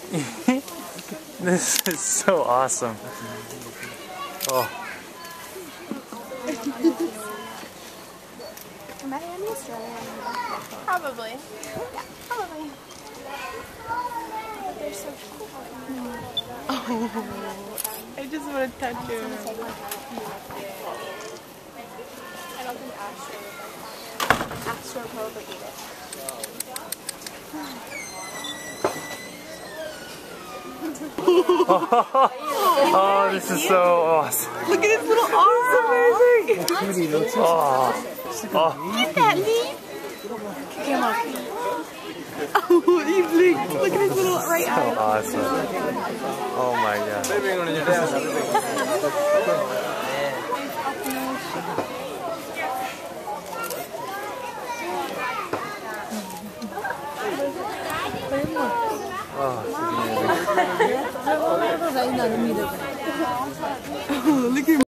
This is so awesome. Oh. Am I in Australia? Probably. Yeah, probably. But they're so cool. Oh, I just want to touch you. I don't think Astro would probably eat it. Oh, this is so awesome. Look at his little arms. Amazing. Oh. Get that, Lee. Come on. Oh, he blinked. Look at his little right So eye. awesome. Oh my god. Oh, Look at